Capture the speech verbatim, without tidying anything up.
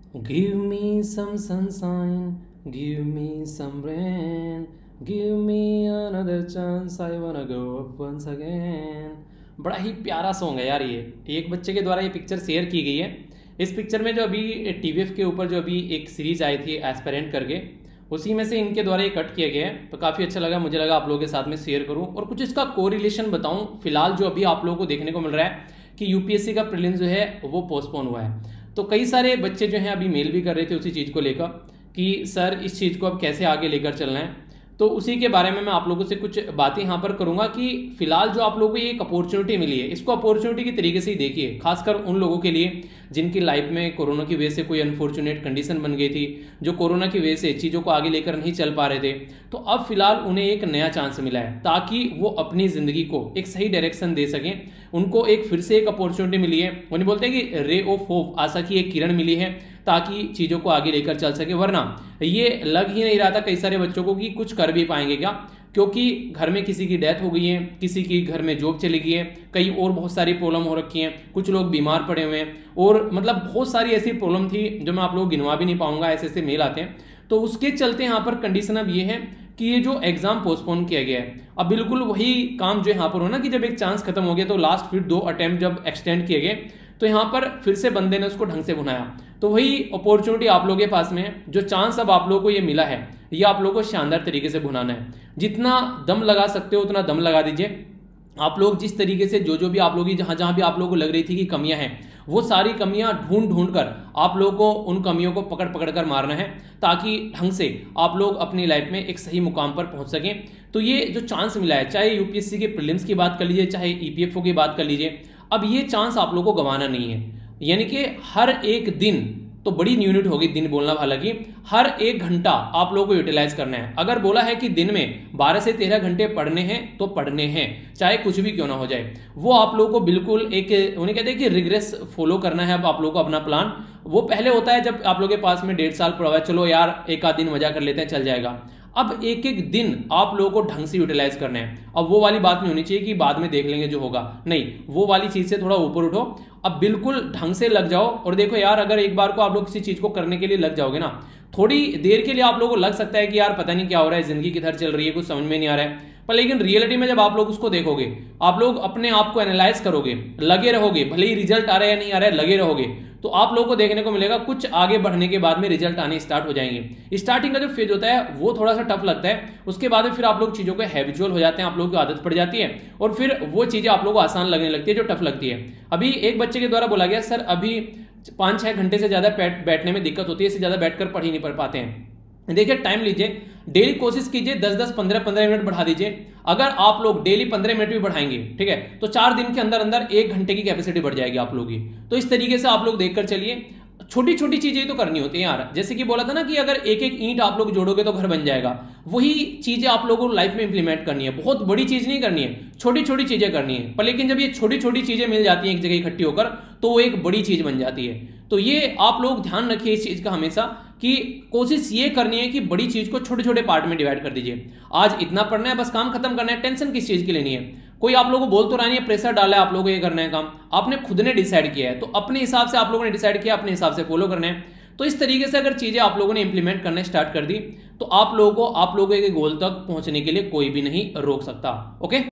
Give me some sunshine, give me some rain, give me another chance, I wanna go up once again। बड़ा ही प्यारा song है यार। ये एक बच्चे के द्वारा ये पिक्चर शेयर की गई है। इस पिक्चर में जो अभी टीवीएफ के ऊपर जो अभी एक सीरीज आई थी एस्पेरेंट करके, उसी में से इनके द्वारा ये कट किया गया है। तो काफ़ी अच्छा लगा, मुझे लगा आप लोगों के साथ में शेयर करूं और कुछ इसका कोरिलेशन बताऊं। फिलहाल जो अभी आप लोगों को देखने को मिल रहा है कि यूपीएससी का प्रीलिम्स जो है वो पोस्टपोन हुआ है। तो कई सारे बच्चे जो हैं अभी मेल भी कर रहे थे उसी चीज़ को लेकर कि सर इस चीज़ को अब कैसे आगे लेकर चलना है। तो उसी के बारे में मैं आप लोगों से कुछ बातें यहाँ पर करूँगा कि फिलहाल जो आप लोगों को ये एक अपॉर्चुनिटी मिली है, इसको अपॉर्चुनिटी की तरीके से ही देखिए। खासकर उन लोगों के लिए जिनकी लाइफ में कोरोना की वजह से कोई अनफॉर्चुनेट कंडीशन बन गई थी, जो कोरोना की वजह से चीज़ों को आगे लेकर नहीं चल पा रहे थे, तो अब फिलहाल उन्हें एक नया चांस मिला है ताकि वो अपनी ज़िंदगी को एक सही डायरेक्शन दे सकें। उनको एक फिर से एक अपॉर्चुनिटी मिली है। उन्हें बोलते हैं कि रे ऑफ होप, आशा की एक किरण मिली है ताकि चीज़ों को आगे लेकर चल सके। वरना ये लग ही नहीं रहा था कई सारे बच्चों को कि कुछ कर भी पाएंगे क्या, क्योंकि घर में किसी की डेथ हो गई है, किसी की घर में जॉब चली गई है, कई और बहुत सारी प्रॉब्लम हो रखी हैं, कुछ लोग बीमार पड़े हुए हैं और मतलब बहुत सारी ऐसी प्रॉब्लम थी जो मैं आप लोगों को गिनवा भी नहीं पाऊंगा, ऐसे ऐसे मेल आते हैं। तो उसके चलते यहाँ पर कंडीशन अब ये है कि ये जो एग्जाम पोस्टपोन किया गया है, अब बिल्कुल वही काम जो यहाँ पर हो ना कि जब एक चांस खत्म हो गया तो लास्ट फिर दो अटेम्प्ट जब एक्सटेंड किए गए तो यहाँ पर फिर से बंदे ने उसको ढंग से बुनाया। तो वही अपॉर्चुनिटी आप लोगों के पास में है। जो चांस अब आप लोगों को ये मिला है, ये आप लोगों को शानदार तरीके से बुनाना है। जितना दम लगा सकते हो उतना दम लगा दीजिए। आप लोग जिस तरीके से जो जो भी आप लोगों की जहां जहां भी आप लोगों को लग रही थी कि कमियां हैं, वो सारी कमियां ढूंढ ढूंढ कर आप लोगों को उन कमियों को पकड़ पकड़ कर मारना है ताकि ढंग से आप लोग अपनी लाइफ में एक सही मुकाम पर पहुंच सकें। तो ये जो चांस मिला है, चाहे यूपीएससी के प्रीलिम्स की बात कर लीजिए, चाहे ईपीएफओ की बात कर लीजिए, अब ये चांस आप लोगों को गंवाना नहीं है। यानी कि हर एक दिन, तो बड़ी यूनिट होगी दिन बोलना, हालांकि हर एक घंटा आप लोगों को यूटिलाइज करना है। अगर बोला है कि दिन में बारह से तेरह घंटे पढ़ने हैं तो पढ़ने हैं, चाहे कुछ भी क्यों ना हो जाए। वो आप लोगों को बिल्कुल एक, उन्हें कहते हैं कि रिग्रेस फॉलो करना है। अब आप लोगों को अपना प्लान, वो पहले होता है जब आप लोगों के पास में डेढ़ साल पड़ा हुआ है, चलो यार एक आध दिन मजा कर लेते हैं, चल जाएगा। अब एक एक दिन आप लोगों को ढंग से यूटिलाइज करना है। अब वो वाली बात नहीं होनी चाहिए कि बाद में देख लेंगे जो होगा, नहीं, वो वाली चीज से थोड़ा ऊपर उठो। अब बिल्कुल ढंग से लग जाओ। और देखो यार, अगर एक बार को आप लोग किसी चीज को करने के लिए लग जाओगे ना, थोड़ी देर के लिए आप लोगों को लग सकता है कि यार पता नहीं क्या हो रहा है, जिंदगी किधर चल रही है, कुछ समझ में नहीं आ रहा है, पर लेकिन रियलिटी में जब आप लोग उसको देखोगे, आप लोग अपने आप को एनालाइज करोगे, लगे रहोगे, भले ही रिजल्ट आ रहा है या नहीं आ रहा है, लगे रहोगे, तो आप लोगों को देखने को मिलेगा कुछ आगे बढ़ने के बाद में रिजल्ट आने स्टार्ट हो जाएंगे। स्टार्टिंग का जो फेज होता है वो थोड़ा सा टफ लगता है, उसके बाद में फिर आप लोग चीज़ों को हैबिचुअल हो जाते हैं, आप लोगों की आदत पड़ जाती है और फिर वो चीज़ें आप लोगों को आसान लगने लगती है जो टफ लगती है। अभी एक बच्चे के द्वारा बोला गया, सर अभी पाँच छः घंटे से ज़्यादा बैठने में दिक्कत होती है, इससे ज़्यादा बैठकर पढ़ ही नहीं पढ़ पाते हैं। देखिए, टाइम लीजिए, डेली कोशिश कीजिए दस दस पंद्रह पंद्रह मिनट बढ़ा दीजिए। अगर आप लोग डेली पंद्रह मिनट भी बढ़ाएंगे, ठीक है, तो चार दिन के अंदर अंदर एक घंटे की कैपेसिटी बढ़ जाएगी आप लोगों की। तो इस तरीके से आप लोग देखकर चलिए। छोटी छोटी चीजें तो करनी होती है यार, जैसे कि बोला था ना कि अगर एक एक ईंट आप लोग जोड़ोगे तो घर बन जाएगा, वही चीजें आप लोगों को लाइफ में इंप्लीमेंट करनी है। बहुत बड़ी चीज नहीं करनी है, छोटी छोटी चीजें करनी है। पर लेकिन जब ये छोटी छोटी चीजें मिल जाती हैं एक जगह इकट्ठी होकर, तो वो एक बड़ी चीज बन जाती है। तो ये आप लोग ध्यान रखिए इस चीज का हमेशा, कि कोशिश ये करनी है कि बड़ी चीज को छोटे छोटे पार्ट में डिवाइड कर दीजिए। आज इतना पढ़ना है, बस काम खत्म करना है, टेंशन किस चीज की लेनी है। कोई आप लोगों को बोल तो रहा नहीं है, प्रेशर डाला है आप लोगों को ये करना है काम, आपने खुद ने डिसाइड किया है, तो अपने हिसाब से आप लोगों ने डिसाइड किया, अपने हिसाब से फॉलो करना है। तो इस तरीके से अगर चीजें आप लोगों ने इंप्लीमेंट करना स्टार्ट कर दी, तो आप लोगों को आप लोगों के गोल तक पहुंचने के लिए कोई भी नहीं रोक सकता। ओके।